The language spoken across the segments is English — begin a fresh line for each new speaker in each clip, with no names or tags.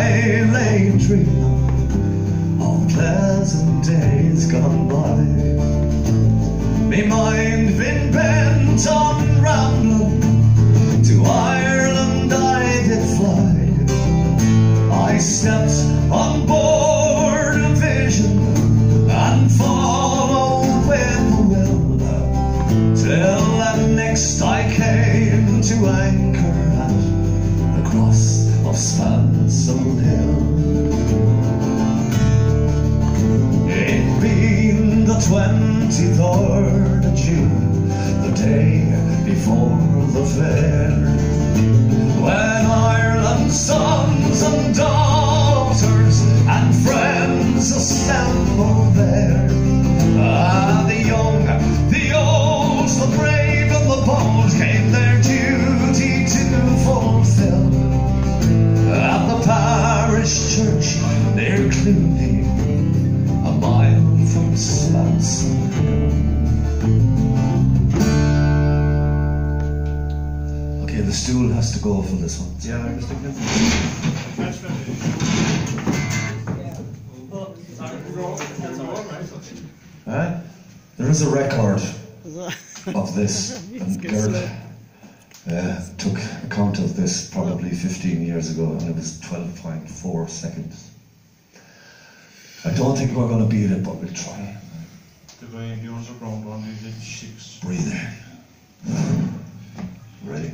I lay dreaming of pleasant days gone by. Me mind been bent on rambling, to Ireland I did fly. I stepped on board a vision and followed with the wind, till at next I came to anchor at the cross of Spansel Hill. It being the 23rd of June, the day before the fair, when Ireland's sons and daughters and friends assemble there. The young, the old, the brave and the bold came their duty to fulfill at the parish church near Cluny, a mile from Spansel Hill. Okay, the stool has to go for this one.
Yeah, I was thinking.
There is a record of this, and Gerd took account of this probably 15 years ago, and it was 12.4 seconds. I don't think we're going to beat it, but we'll try. Breathe in. Ready?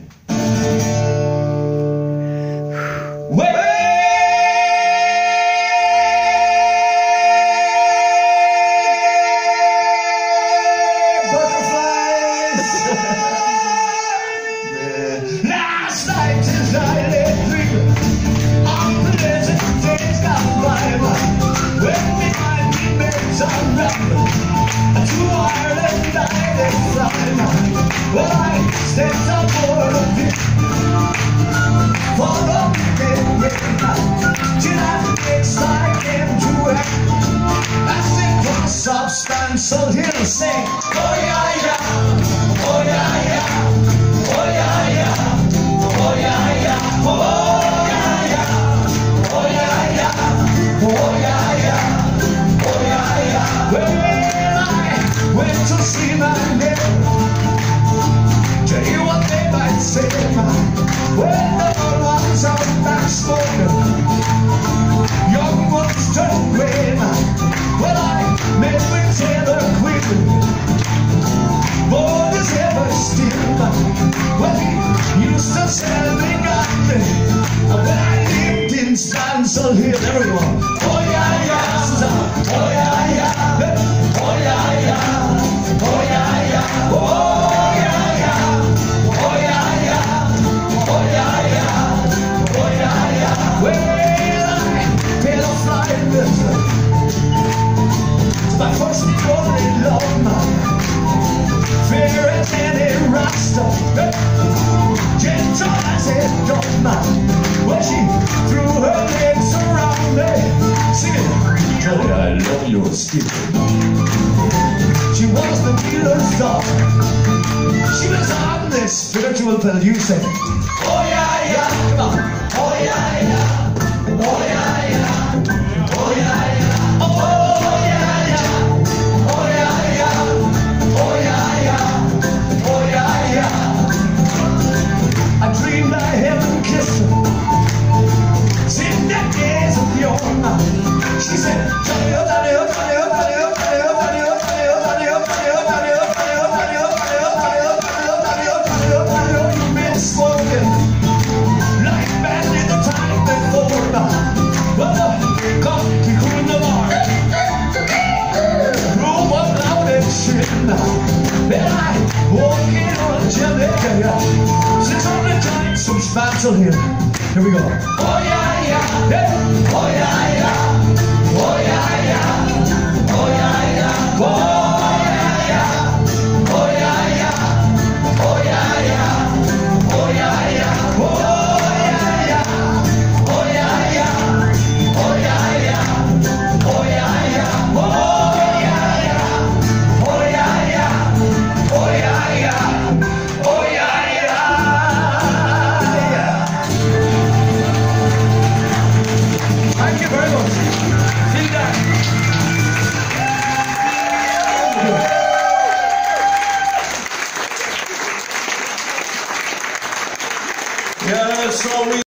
Last night as I lay dreaming on pleasant days gone by, when behind me mates are rambling to Ireland I did fly. Well, I stepped on board a bit for the weekend till at next I came to work. As the cross of Spansel Hill sing, oh yeah yeah, oh yeah yeah, oh yeah yeah, oh yeah yeah, oh yeah yeah, oh yeah yeah, oh yeah yeah, oh yeah yeah. Well, I went to see my neighbor, tell you what they might say. Well, the ones are back smoking, young ones turn gray. Well, I met with Taylor Quinn, boy is ever still. Well, he used to sell me garden when I lived in Spansel Hill. Everyone, oh yeah yeah, oh yeah yeah, oh yeah yeah, oh yeah yeah, oh yeah yeah, oh yeah yeah, oh yeah yeah, oh yeah yeah. Well, I made a flying visit to my first and only love, man. Fair as any rasta, gentle as a dove, man. Well, she threw her legs around me, singing, Joey, I love your skin. She was the dealer's dog. She was on this spiritual pill. You say, oh yeah yeah, come on, oh yeah yeah, oh yeah yeah, oh yeah yeah, oh yeah yeah, oh yeah yeah, oh yeah yeah, oh yeah yeah. I dreamed I heaven kissed her, sitting that gaze of yore. She said, Johnny, oh, Johnny, oh, Johnny, oh, Johnny, oh, Johnny, oh, Johnny, oh, Johnny, oh, Johnny, oh, Johnny, oh, Johnny, oh, Johnny, oh, Johnny, oh, Johnny, oh, Johnny, oh, Johnny, oh, Johnny, oh, Johnny, oh, Johnny, oh, you've been smoking like bad in the time before. Well, the coffee crew in the bar, room was loud and shit. Then I walk in on Jamaica, 600 times from Spansel Hill. Here we go. Oh yeah yeah, hey. Oh yeah yeah, oh yeah yeah, oh yeah yeah, oh yeah yeah, oh yeah yeah, oh yeah yeah, oh yeah yeah, oh yeah yeah, oh yeah yeah, oh yeah yeah, oh yeah yeah, oh yeah yeah, oh yeah yeah, oh yeah yeah, oh yeah yeah. Vielen Dank. Yeah, so we